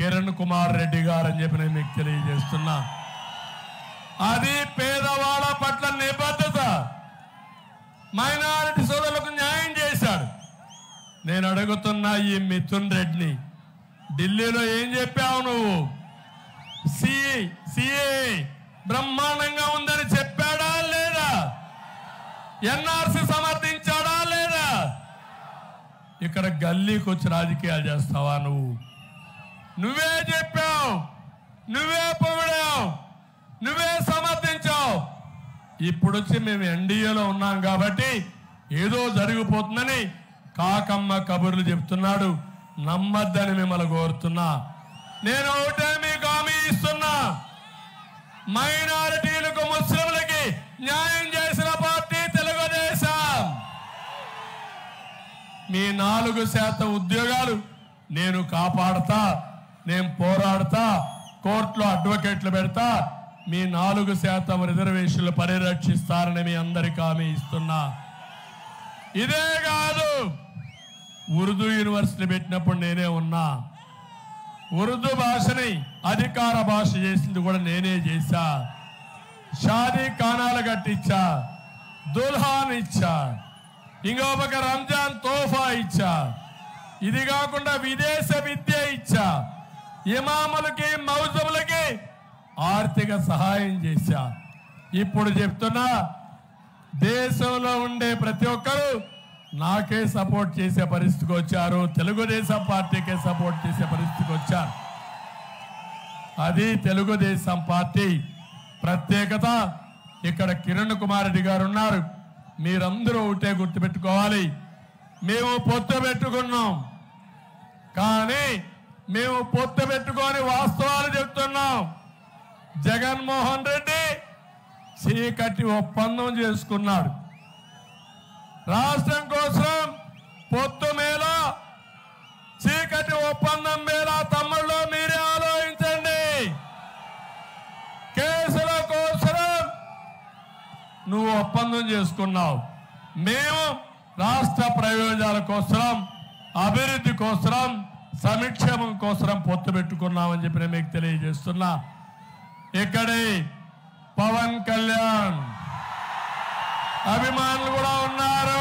కిరణ్ కుమార్ రెడ్డి గారు అని చెప్పి నేను మీకు తెలియజేస్తున్నా. అది పేదవాళ్ళ పట్ల నిబద్ధత, మైనారిటీ సోదరులకు న్యాయం చేశాడు. నేను అడుగుతున్నా ఈ మిథున్ రెడ్డిని, ఢిల్లీలో ఏం చెప్పావు నువ్వు? సిఏ బ్రహ్మాండంగా ఉందని చెప్పాడా లేదా? ఎన్ఆర్సీ సమర్థించాడా లేదా? ఇక్కడ గల్లీకి వచ్చి రాజకీయాలు చేస్తావా నువ్వు? నువ్వే చెప్పావు, నువ్వే పొగిడావు, నువ్వే సమర్థించావు. ఇప్పుడు వచ్చి మేము ఎన్డీఏలో ఉన్నాం కాబట్టి ఏదో జరిగిపోతుందని కాకమ్మ కబుర్లు చెప్తున్నాడు. నమ్మద్దని మిమ్మల్ని కోరుతున్నా. నేను ఒకటే మీకు హామీ ఇస్తున్నా, మైనారిటీలకు ముస్లింలకి న్యాయం చేసిన పార్టీ తెలుగుదేశం. మీ 4% ఉద్యోగాలు నేను కాపాడతా, నేను పోరాడతా, కోర్టులో అడ్వకేట్లు పెడతా, మీ 4% రిజర్వేషన్లు పరిరక్షిస్తారని మీ అందరికీ హామీ ఇస్తున్నా. ఇదే కాదు, ఉర్దూ యూనివర్సిటీ పెట్టినప్పుడు నేనే ఉన్నా. ఉర్దూ భాషని అధికార భాష చేసింది కూడా నేనే చేశా. షాదీ ఖానాలు కట్టించా, దుల్హాన్ ఇచ్చా, ఇంకో పక్క రంజాన్ తోఫా ఇచ్చా. ఇది కాకుండా విదేశ విద్య ఇచ్చా, ఇమాములకి మౌజములకి ఆర్థిక సహాయం చేశా. ఇప్పుడు చెప్తున్నా, దేశంలో ఉండే ప్రతి ఒక్కరూ నాకే సపోర్ట్ చేసే పరిస్థితికి వచ్చారు, తెలుగుదేశం పార్టీకే సపోర్ట్ చేసే పరిస్థితికి వచ్చారు. అది తెలుగుదేశం పార్టీ ప్రత్యేకత. ఇక్కడ కిరణ్ కుమార్ రెడ్డి గారు ఉన్నారు. మీరందరూ ఒకటే గుర్తుపెట్టుకోవాలి, మేము పొత్తు పెట్టుకున్నాం, కానీ మేము పొత్తు పెట్టుకొని వాస్తవాలు చెప్తున్నాం. జగన్మోహన్ రెడ్డి చీకటి ఒప్పందం చేసుకున్నాడు. రాష్ట్రం కోసం పొత్తు మేళ, చీకటి ఒప్పందం మేళ. తమ్ముళ్ళు మీరే ఆలోచించండి. కేసుల కోసం నువ్వు ఒప్పందం చేసుకున్నావు, మేము రాష్ట్ర ప్రయోజనాల కోసం, అభివృద్ధి కోసం, సంక్షేమం కోసం పొత్తు పెట్టుకున్నామని చెప్పి నేను మీకు తెలియజేస్తున్నా. ఇక్కడే పవన్ కళ్యాణ్ అభిమానులు కూడా ఉన్నారు.